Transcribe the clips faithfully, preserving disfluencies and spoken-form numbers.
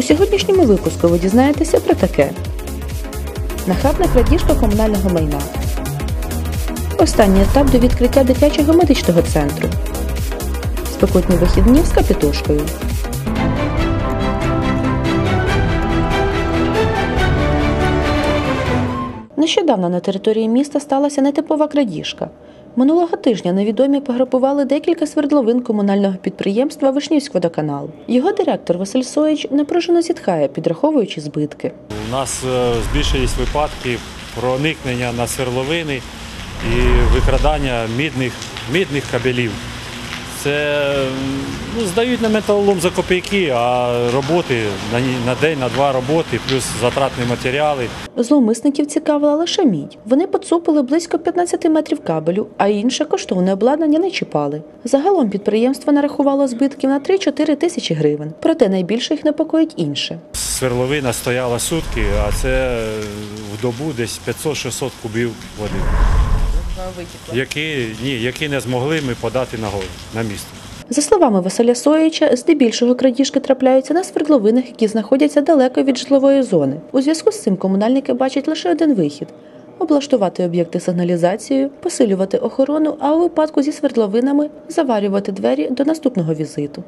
У сьогоднішньому випуску ви дізнаєтеся про таке. Нахабна крадіжка комунального майна. Останній етап до відкриття дитячого медичного центру. Спекотні вихідні з Капітошкою. Нещодавно на території міста сталася нетипова крадіжка. Минулого тижня невідомі пограбували декілька свердловин комунального підприємства «Вишнівськводоканал». Його директор Василь Соїч напружено зітхає, підраховуючи збитки. У нас збільшились випадки проникнення на свердловини і викрадання мідних, мідних кабелів. Це ну, здають на металолом за копійки, а роботи на, на день, на два роботи, плюс затратні матеріали. Зловмисників цікавила лише мідь. Вони поцупили близько п'ятнадцяти метрів кабелю, а інше коштовне обладнання не чіпали. Загалом підприємство нарахувало збитків на три-чотири тисячі гривень. Проте найбільше їх непокоїть інше. Свердловина стояла сутки, а це в добу десь п'ятсот-шістсот кубів води. Які, ні, які не змогли ми подати на гору, на місто. За словами Василя Соїча, здебільшого крадіжки трапляються на свердловинах, які знаходяться далеко від житлової зони. У зв'язку з цим комунальники бачать лише один вихід – облаштувати об'єкти сигналізацією, посилювати охорону, а у випадку зі свердловинами – заварювати двері до наступного візиту.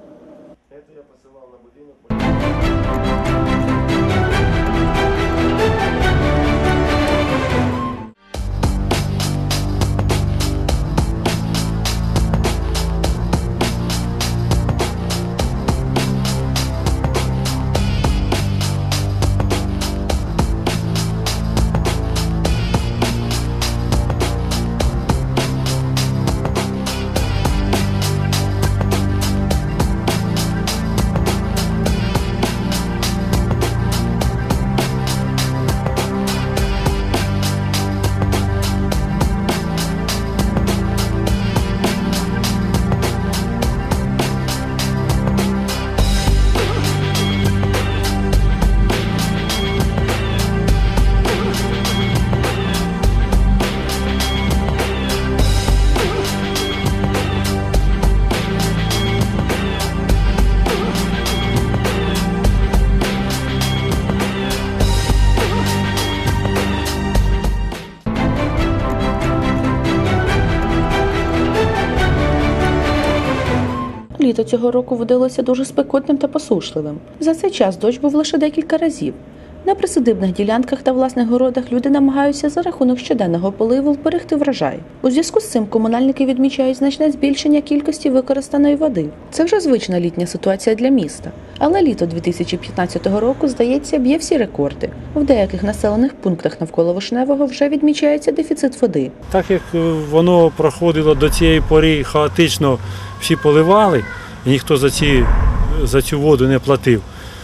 Літо цього року видалося дуже спекотним та посушливим. За цей час дощ був лише декілька разів. На присадибних ділянках та власних городах люди намагаються за рахунок щоденного поливу вберегти врожай. У зв'язку з цим комунальники відмічають значне збільшення кількості використаної води. Це вже звична літня ситуація для міста. Але літо дві тисячі п'ятнадцятого року, здається, б'є всі рекорди. В деяких населених пунктах навколо Вишневого вже відмічається дефіцит води. Так як воно проходило до цієї пори хаотично, всі поливали, і ніхто за, ці, за цю воду не платив,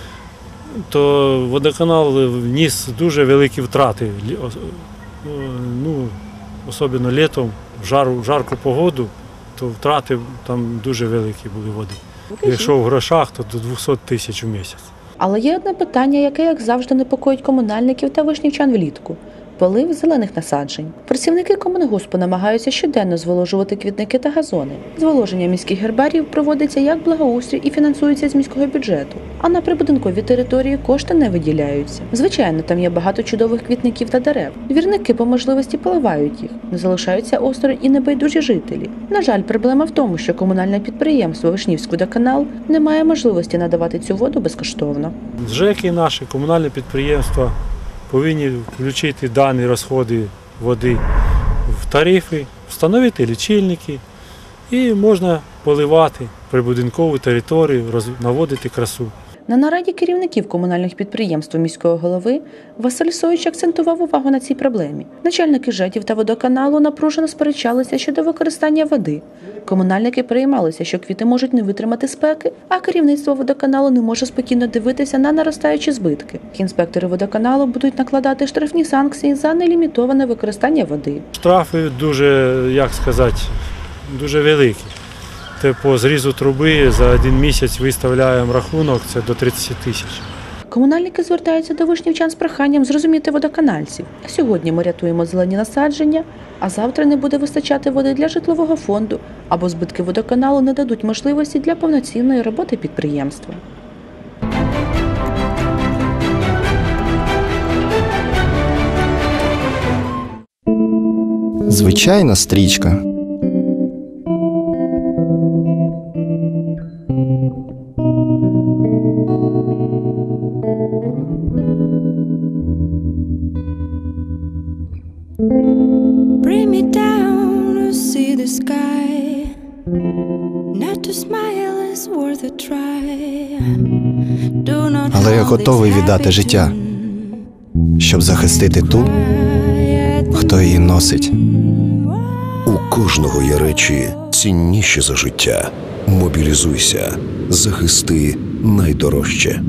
то водоканал вніс дуже великі втрати. Ну, особливо літом, в жару, жарку погоду, то втрати там дуже великі були води. Якщо в грошах, то до двохсот тисяч у місяць. Але є одне питання, яке, як завжди, непокоїть комунальників та вишнівчан влітку – полив зелених насаджень. Працівники комунгоспу намагаються щоденно зволожувати квітники та газони. Зволоження міських гербаріїв проводиться як благоустрій і фінансується з міського бюджету. А на прибудинкові території кошти не виділяються. Звичайно, там є багато чудових квітників та дерев. Двірники по можливості поливають їх. Не залишаються осторонь і небайдужі жителі. На жаль, проблема в тому, що комунальне підприємство «Вишнівськводоканал» не має можливості надавати цю воду безкоштовно. ЖЕКи наші, комунальне підприємство повинні включити дані розходи води в тарифи, встановити лічильники і можна поливати прибудинкову територію, наводити красу. На нараді керівників комунальних підприємств міського голови Василь Соїч акцентував увагу на цій проблемі. Начальники ЖЕКів та водоканалу напружено сперечалися щодо використання води. Комунальники переймалися, що квіти можуть не витримати спеки, а керівництво водоканалу не може спокійно дивитися на наростаючі збитки. Інспектори водоканалу будуть накладати штрафні санкції за нелімітоване використання води. Штрафи дуже, як сказати, дуже великі. По зрізу труби за один місяць виставляємо рахунок, це до тридцяти тисяч. Комунальники звертаються до вишнівчан з проханням зрозуміти водоканальців. Сьогодні ми рятуємо зелені насадження, а завтра не буде вистачати води для житлового фонду, або збитки водоканалу не дадуть можливості для повноцінної роботи підприємства. Звичайна стрічка. Bring me down to see the sky. Not to smile is worth a try. Do not Але я hold готовий this віддати життя, happy щоб захистити ту, tune. хто її носить. У кожного є речі цінніші за життя. Мобілізуйся, захисти найдорожче.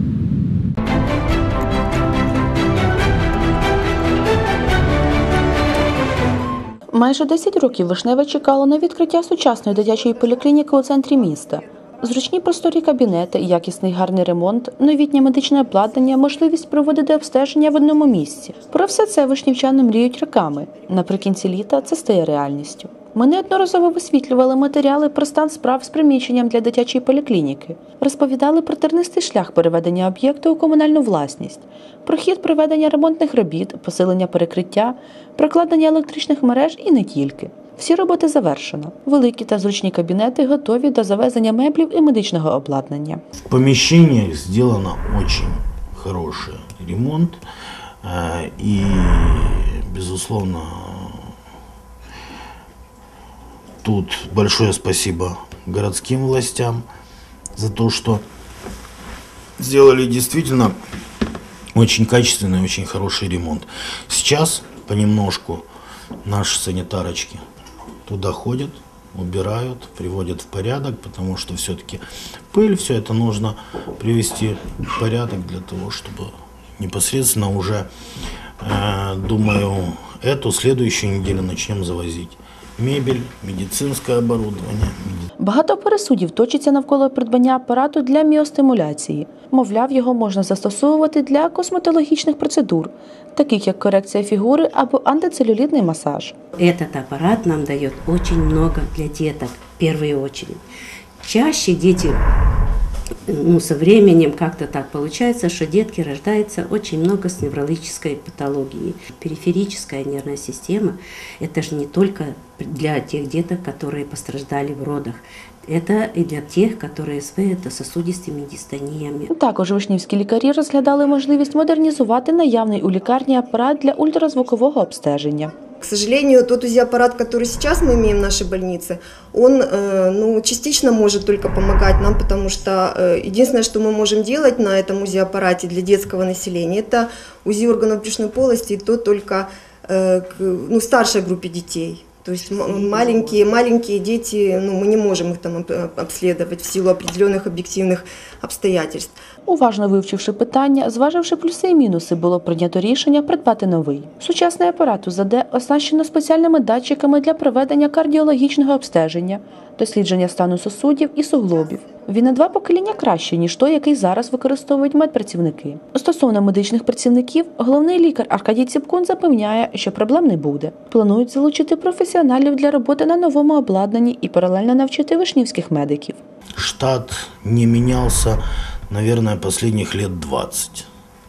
Майже десять років Вишневе чекало на відкриття сучасної дитячої поліклініки у центрі міста. Зручні просторі кабінети, якісний гарний ремонт, новітнє медичне обладнання, можливість проводити обстеження в одному місці. Про все це вишнівчани мріють роками. Наприкінці літа це стає реальністю. Ми неодноразово висвітлювали матеріали про стан справ з приміщенням для дитячої поліклініки, розповідали про тернистий шлях переведення об'єкту у комунальну власність, про хід проведення ремонтних робіт, посилення перекриття, прокладення електричних мереж і не тільки. Всі роботи завершено. Великі та зручні кабінети готові до завезення меблів і медичного обладнання. В помещениях сделано очень хороший ремонт. И, безусловно, тут большое спасибо городским властям за то, что сделали действительно очень качественный, очень хороший ремонт. Сейчас понемножку наши санитарочки туда ходят, убирают, приводят в порядок, потому что все-таки пыль, все это нужно привести в порядок для того, чтобы непосредственно уже, э, думаю, эту следующую неделю начнем завозить мебель, медицинское оборудование. Багато пересудів точиться навколо придбання апарату для міостимуляції. Мовляв, його можна застосовувати для косметологічних процедур, таких як корекція фігури або антицелюлітний масаж. Этот аппарат нам дает очень много для деток, в первую очередь. Чаще дети, ну, со временем как-то так получается, что детки рождаются очень много с неврологической патологией. Периферическая нервная система – это же не только для тех деток, которые пострадали в родах. Это і для тих, які з вегетососудистими дистоніями. Також вишнівські лікарі розглядали можливість модернізувати наявний у лікарні апарат для ультразвукового обстеження. К сожалению, тот УЗИ-аппарат, который сейчас мы имеем в нашей больнице, он ну, частично может только помогать нам, потому что единственное, что мы можем делать на этом УЗИ-аппарате для детского населения, это УЗИ органов брюшной полости, и то только ну, в старшей группе детей. То есть маленькие, маленькие дети, ну, мы не можем их там обследовать в силу определенных объективных обстоятельств. Уважно вивчивши питання, зваживши плюси і мінуси, було прийнято рішення придбати новий. Сучасний апарат УЗД оснащено спеціальними датчиками для проведення кардіологічного обстеження, дослідження стану сосудів і суглобів. Він на два покоління кращий, ніж той, який зараз використовують медпрацівники. Стосовно медичних працівників, головний лікар Аркадій Ціпкун запевняє, що проблем не буде. Планують залучити професіоналів для роботи на новому обладнанні і паралельно навчити вишнівських медиків. Штат не менялся, наверное, последних лет двадцать.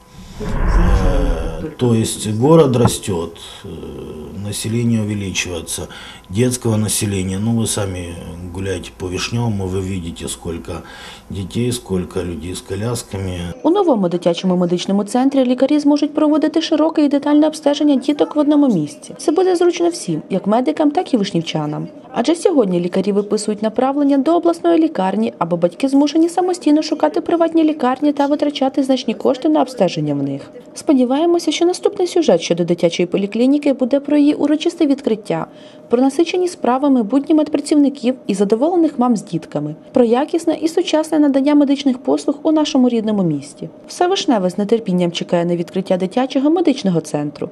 То есть город растет, население увеличивается, детского населения. Ну, вы сами гуляете по Вишневому, вы видите, сколько детей, сколько людей з колясками. У новому дитячому медичному центрі лікарі зможуть проводити широке і детальне обстеження діток в одному місці. Це буде зручно всім, як медикам, так і вишнівчанам. Адже сьогодні лікарі виписують направлення до обласної лікарні, або батьки змушені самостійно шукати приватні лікарні та витрачати значні кошти на обстеження в них. Сподіваємося, що наступний сюжет щодо дитячої поліклініки буде про її урочисте відкриття, про насичені справами будні медпрацівників і задоволених мам з дітками, про якісне і сучасне надання медичних послуг у нашому рідному місті. Все Вишневе з нетерпінням чекає на відкриття дитячого медичного центру.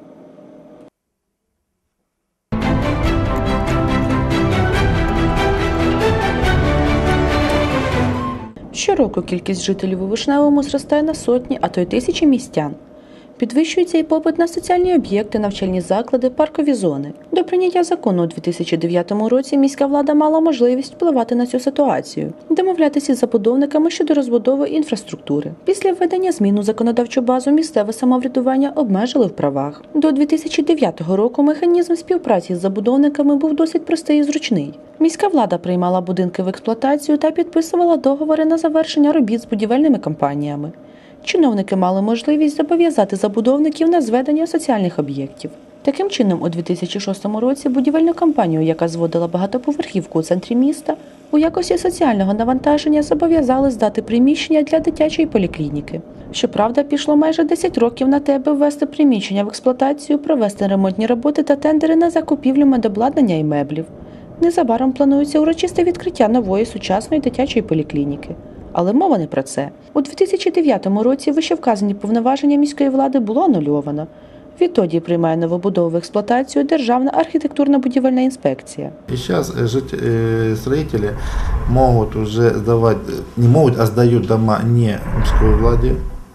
Щороку кількість жителів у Вишневому зростає на сотні, а то й тисячі містян. Підвищується і попит на соціальні об'єкти, навчальні заклади, паркові зони. До прийняття закону у дві тисячі дев'ятому році міська влада мала можливість впливати на цю ситуацію, домовлятися з забудовниками щодо розбудови інфраструктури. Після введення змін у законодавчу базу місцеве самоврядування обмежили в правах. До дві тисячі дев'ятого року механізм співпраці з забудовниками був досить простий і зручний. Міська влада приймала будинки в експлуатацію та підписувала договори на завершення робіт з будівельними компаніями. Чиновники мали можливість зобов'язати забудовників на зведення соціальних об'єктів. Таким чином, у дві тисячі шостому році будівельну компанію, яка зводила багатоповерхівку у центрі міста, у якості соціального навантаження зобов'язали здати приміщення для дитячої поліклініки. Щоправда, пішло майже десять років на те, аби ввести приміщення в експлуатацію, провести ремонтні роботи та тендери на закупівлю медобладнання і меблів. Незабаром планується урочисте відкриття нової сучасної дитячої поліклініки. Але мова не про це. У дві тисячі дев'ятому році вищевказані повноваження міської влади було анульовано. Відтоді приймає новобудову в експлуатацію Державна архітектурно-будівельна інспекція. И сейчас жители, строители могут уже сдавать, не могут, а сдают дома не міської владі,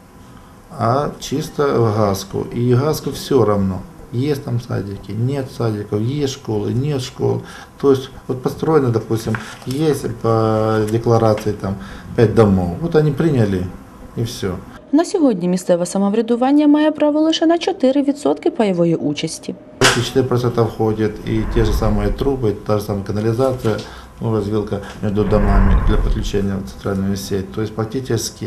а чисто в ГАСКу. И ГАСКу все равно. Есть там садики, нет садиков, есть школы, нет школ. То есть вот построено, допустим, есть по декларации там пять домов. Вот они приняли и все. На сьогодні місцеве самоврядування має право лише на чотири відсотки пайової участі. чотири відсотки входят и те же самые трубы, та же самая канализация, ну, развилка между домами для подключения в центральную сеть. То есть практически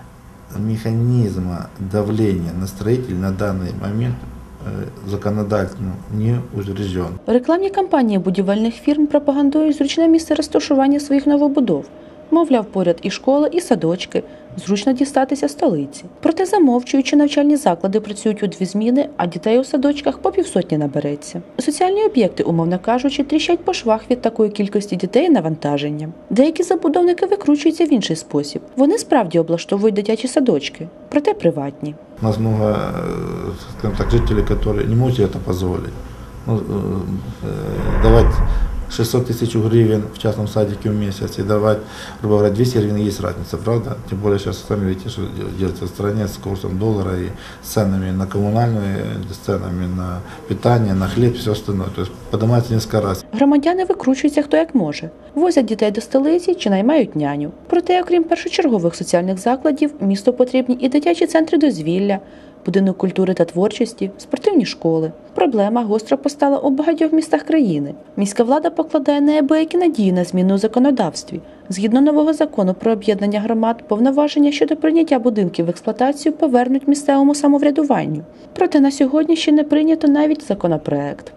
механизма давления на строителей на данный момент законодательно не узрежден. Рекламні кампанії будівельних фірм пропагандують зручне місце розташування своїх новобудов. Мовляв, поряд і школи, і садочки, зручно дістатися столиці. Проте замовчуючи, навчальні заклади працюють у дві зміни, а дітей у садочках по півсотні набереться. Соціальні об'єкти, умовно кажучи, тріщать по швах від такої кількості дітей і навантаження. Деякі забудовники викручуються в інший спосіб. Вони справді облаштовують дитячі садочки, проте приватні. У нас много, скажем так, жителей, которые не могут себе это позволить. Ну, давать шестьсот тысяч гривен в частном садике в месяц и давать, грубо говоря, двести гривен, есть разница, правда? Тем более сейчас сами видите, что делается в стране с курсом доллара и с ценами на коммунальные, с ценами на питание, на хлеб, все остальное. То есть поднимается несколько раз. Громадяни викручуються хто як може. Возять дітей до столиці чи наймають няню. Проте, окрім першочергових соціальних закладів, місту потрібні і дитячі центри дозвілля, будинок культури та творчості, спортивні школи. Проблема гостро постала у багатьох містах країни. Міська влада покладає неабиякі надії на зміну у законодавстві. Згідно нового закону про об'єднання громад, повноваження щодо прийняття будинків в експлуатацію повернуть місцевому самоврядуванню. Проте на сьогодні ще не прийнято навіть законопроект.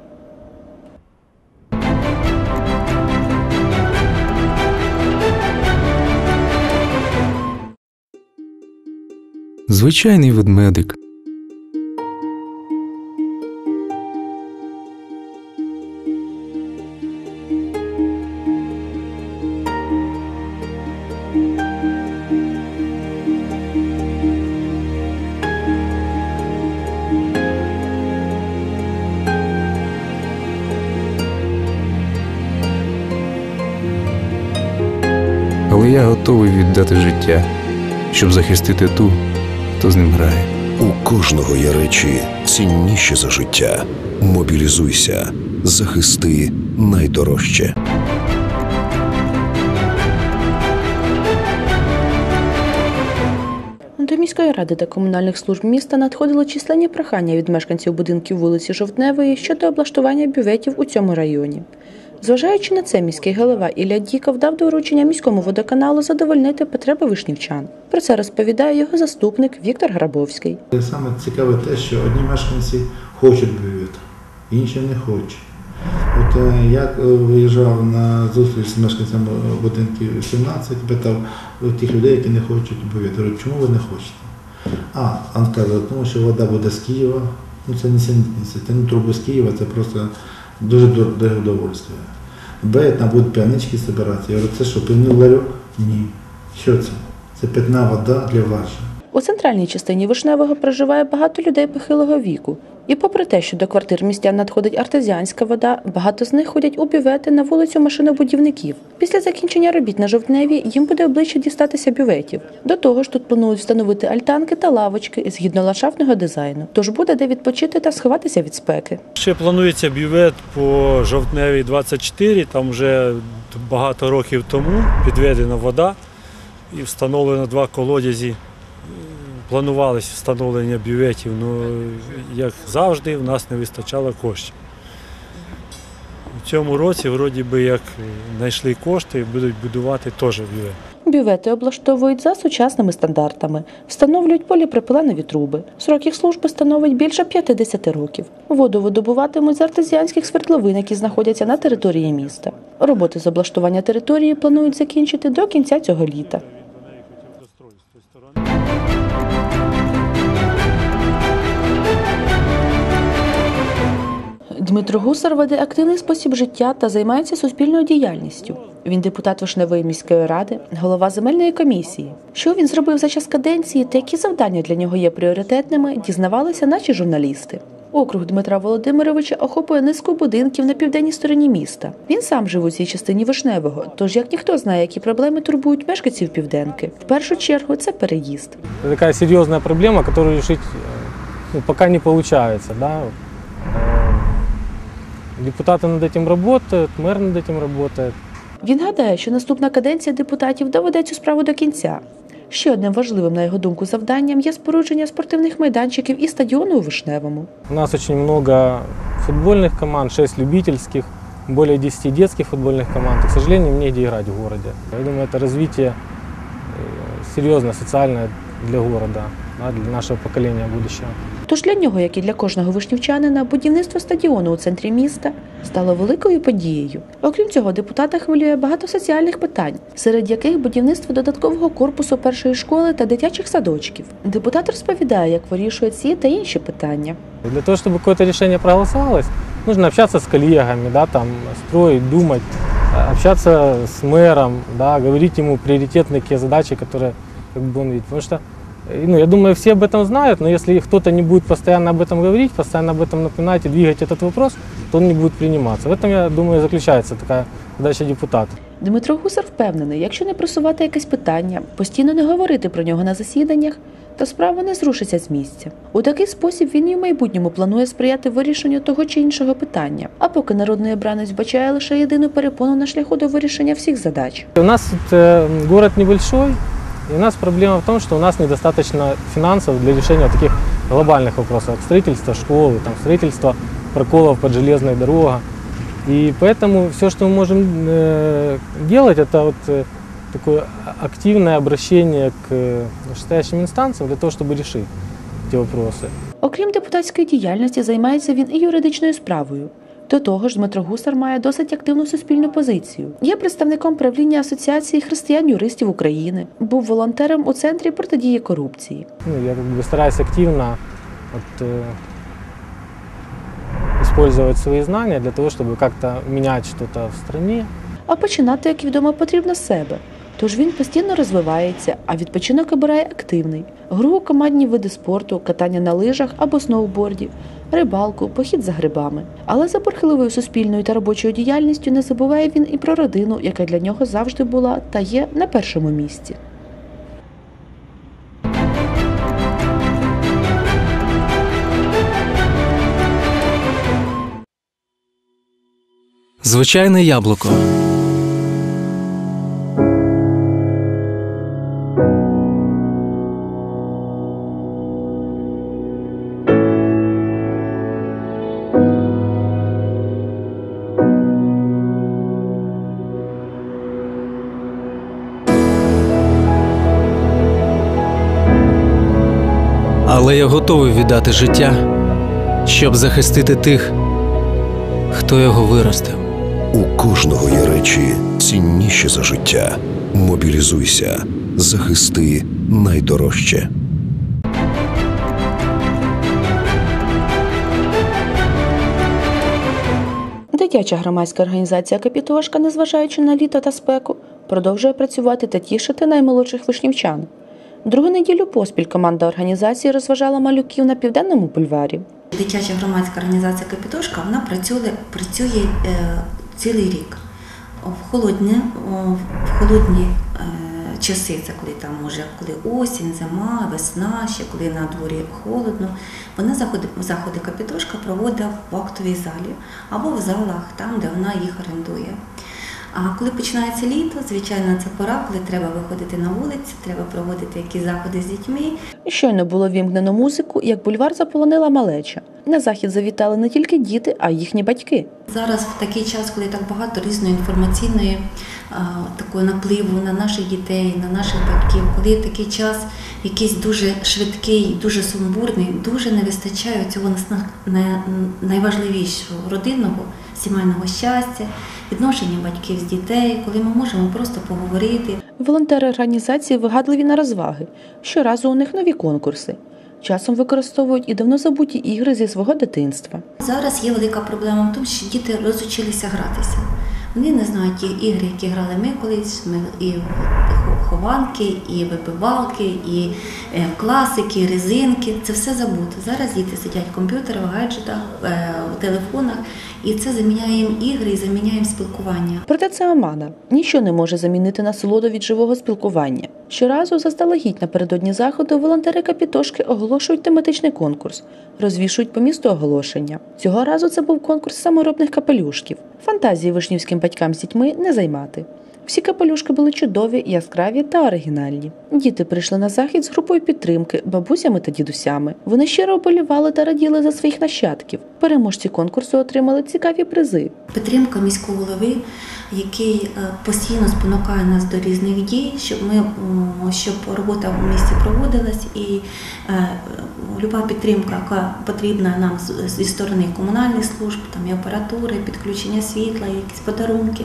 Звичайний ведмедик. Але я готовий віддати життя, щоб захистити ту, хто з ним грає. У кожного є речі цінніші за життя. Мобілізуйся, захисти найдорожче. До міської ради та комунальних служб міста надходили численні прохання від мешканців будинків вулиці Жовтневої щодо облаштування бюветів у цьому районі. Зважаючи на це, міський голова Ілля Діков дав доручення міському водоканалу задовольнити потреби вишнівчан. Про це розповідає його заступник Віктор Грабовський. Саме цікаве те, що одні мешканці хочуть бювет, інші не хочуть. От я виїжджав на зустріч з мешканцями будинків сімнадцять, питав тих людей, які не хочуть бювет. Я говорю, чому ви не хочете? А, він сказав, тому що вода буде з Києва, ну це не сінниця, тягнути трубу з Києва, це просто дуже дороге удовольствие. Б, там будуть п'янички збиратися. Я говорю, це що, пивний ларьок? Ні. Що це? Це питна вода для варжі. У центральній частині Вишневого проживає багато людей похилого віку. І попри те, що до квартир містян надходить артезіанська вода, багато з них ходять у бювети на вулицю машинобудівників. Після закінчення робіт на Жовтневій їм буде обличчя дістатися бюветів. До того ж, тут планують встановити альтанки та лавочки згідно ландшафтного дизайну. Тож буде де відпочити та сховатися від спеки. Ще планується бювет по Жовтневій двадцять чотири, там вже багато років тому підведена вода і встановлено два колодязі. Планувалось встановлення бюветів, але, як завжди, в нас не вистачало коштів. У цьому році, вроді би, як знайшли кошти і будуть будувати теж бювет. Бювети облаштовують за сучасними стандартами, встановлюють поліпропиленові труби. Срок їх служби становить більше п'ятдесят років. Воду видобуватимуть з артезіанських свердловин, які знаходяться на території міста. Роботи з облаштування території планують закінчити до кінця цього літа. Дмитро Гусар веде активний спосіб життя та займається суспільною діяльністю. Він депутат Вишневої міської ради, голова земельної комісії. Що він зробив за час каденції та які завдання для нього є пріоритетними, дізнавалися наші журналісти. Округ Дмитра Володимировича охоплює низку будинків на південній стороні міста. Він сам живе у цій частині Вишневого, тож як ніхто знає, які проблеми турбують мешканців Південки. В першу чергу це переїзд. Це така серйозна проблема, яку вирішити ну, поки не виходить. Да? Депутати над цим працюють, мер над цим працює. Він гадає, що наступна каденція депутатів доведе цю справу до кінця. Ще одним важливим, на його думку, завданням є спорудження спортивних майданчиків і стадіону у Вишневому. У нас дуже багато футбольних команд, шість любительських, більше десять дитячих футбольних команд. К сожалению, негде грати в місті. Я думаю, це розвиток серйозне, соціальне для міста, для нашого покоління будущого. Тож для нього, як і для кожного вишнівчанина, будівництво стадіону у центрі міста стало великою подією. Окрім цього, депутата хвилює багато соціальних питань, серед яких будівництво додаткового корпусу першої школи та дитячих садочків. Депутат розповідає, як вирішує ці та інші питання. Для того, щоб якесь рішення проголосувалось, потрібно спілкуватися з колегами, да, там, строїти, думати, спілкуватися з мером, да, говорити йому пріоритетні які задачі, які як би, він бачить. Тому що ну, я думаю, все об этом знают, но если кто-то не будет постоянно об этом говорить, постоянно об этом напоминать и двигать этот вопрос, то он не будет приниматься. В этом, я думаю, заключается такая задача депутата. Дмитро Гусар впевнений, якщо не просувати якесь питання, постійно не говорити про нього на засіданнях, то справа не зрушиться з місця. У такий спосіб він і в майбутньому планує сприяти вирішенню того чи іншого питання. А поки народний обранець бачає лише єдину перепону на шляху до вирішення всіх задач. У нас тут э, город небольшой. И у нас проблема в том, что у нас недостаточно финансов для решения таких глобальных вопросов, как строительство школы, там, строительство проколов под железной дорогой. И поэтому все, что мы можем э, делать, это вот, э, такое активное обращение к э, вышестоящим инстанциям для того, чтобы решить эти вопросы. Окрім депутатської діяльності, займається він і юридичною справою. До того ж, Дмитро Гусар має досить активну суспільну позицію. Є представником правління Асоціації християн-юристів України. Був волонтером у Центрі протидії корупції. Ну, я как бы стараюсь активно вот, э, использовать свои знания для того, чтобы как-то менять что-то в стране. А починати, як відомо, потрібно з себе. Тож він постійно розвивається, а відпочинок обирає активний. Гру у командні види спорту, катання на лижах або сноуборді, рибалку, похід за грибами. Але за бурхливою суспільною та робочою діяльністю не забуває він і про родину, яка для нього завжди була та є на першому місці. Звичайне яблуко. Але я готовий віддати життя, щоб захистити тих, хто його виростив. У кожного є речі цінніші за життя. Мобілізуйся, захисти найдорожче. Дитяча громадська організація «Капітошка», незважаючи на літо та спеку, продовжує працювати та тішити наймолодших вишнівчан. Другу неділю поспіль команда організації розважала малюків на Південному бульварі. Дитяча громадська організація «Капітошка» вона працює, працює е, цілий рік. В холодні, в холодні е, часи, це коли там може, коли осінь, зима, весна, ще коли на дворі холодно, вона заходи, заходи «Капітошка» проводить в актовій залі або в залах, там, де вона їх орендує. А коли починається літо, звичайно, це пора, коли треба виходити на вулиці, треба проводити якісь заходи з дітьми. Щойно було вімкнено музику, як бульвар заполонила малеча. На захід завітали не тільки діти, а й їхні батьки. Зараз в такий час, коли так багато різної інформаційної а, такої напливу на наших дітей, на наших батьків, коли такий час якийсь дуже швидкий, дуже сумбурний, дуже не вистачає цього найважливішого родинного, сімейного щастя, відношення батьків з дітей, коли ми можемо просто поговорити. Волонтери організації вигадливі на розваги. Щоразу у них нові конкурси. Часом використовують і давно забуті ігри зі свого дитинства. Зараз є велика проблема в тому, що діти розучилися гратися. Вони не знають ті ігри, які грали ми колись, ми і хованки, і вибивалки, і класики, і резинки. Це все забуто. Зараз діти сидять в комп'ютерах, в гаджетах, в телефонах, і це заміняє їм ігри і заміняє їм спілкування. Проте це омана. Ніщо не може замінити насолоду від живого спілкування. Щоразу заздалегідь напередодні заходу волонтери «Капітошки» оголошують тематичний конкурс, розвішують по місту оголошення. Цього разу це був конкурс саморобних капелюшків. Фантазії вишнівським батькам з дітьми не займати. Всі капелюшки були чудові, яскраві та оригінальні. Діти прийшли на захід з групою підтримки, бабусями та дідусями. Вони щиро оболівали та раділи за своїх нащадків. Переможці конкурсу отримали цікаві призи. Підтримка міського голови, який постійно спонукає нас до різних дій, щоб ми, щоб робота в місті проводилась, і люба підтримка, яка потрібна нам зі сторони комунальних служб, там і апаратури, підключення світла, якісь подарунки.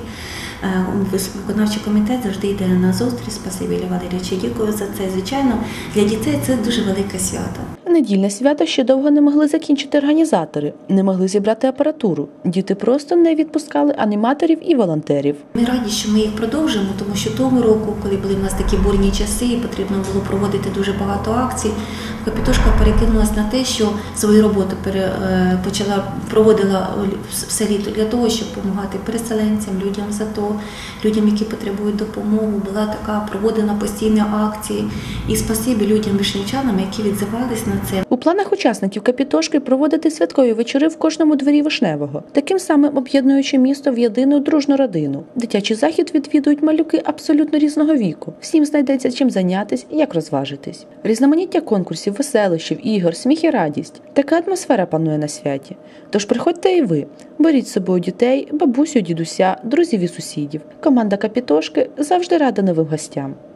Виконавчий комітет завжди йде на зустріч. Спасибі, Ілля Валерійовичу, дякую за це. Звичайно, для дітей це дуже велике свято. Недільне свято ще довго не могли закінчити організатори, не могли зібрати апаратуру. Діти просто не відпускали аніматорів і волонтерів. Ми раді, що ми їх продовжимо, тому що того року, коли були в нас такі бурні часи і потрібно було проводити дуже багато акцій, «Капітошка» перекинулась на те, що свою роботу почала, проводила все літо для того, щоб допомагати переселенцям, людям з АТО, людям, які потребують допомоги. Була така проводена постійна акції. І спасибі людям, вишнівчанам, які відзивались на це. У планах учасників «Капітошки» проводити святкові вечори в кожному дворі Вишневого, таким самим об'єднуючи місто в єдину дружну родину. Дитячий захід відвідують малюки абсолютно різного віку. Всім знайдеться чим зайнятись, як розважитись. Різноманіття конкурсів, веселищів, ігор, сміх і радість. Така атмосфера панує на святі. Тож приходьте і ви. Беріть з собою дітей, бабусю, дідуся, друзів і сусідів. Команда «Капітошки» завжди рада новим гостям.